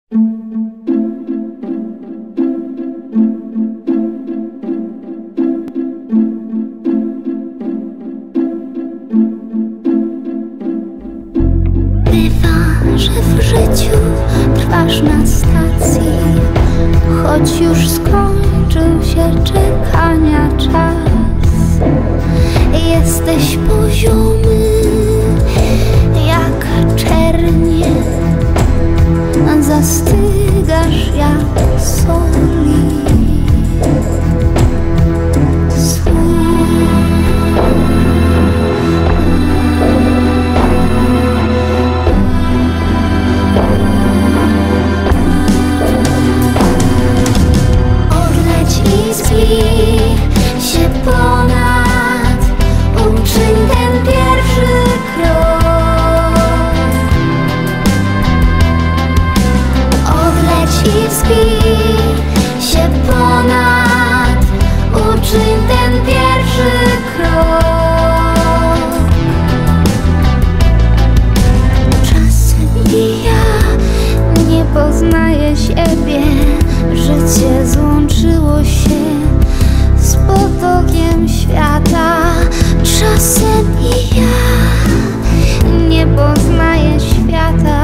Bywa, że w życiu trwasz na stacji, choć już skończył się czekania czas. Jesteś poziomy jak czernie, zastygasz jak soli. Odleć i zbij się ponad, uczyń ten pierwszy krok. Odleć i wzbij się ponad, uczyń ten pierwszy krok. Czasem i ja nie poznaję siebie, życie złączyło się z potokiem świata. Czasem i ja nie poznaję świata.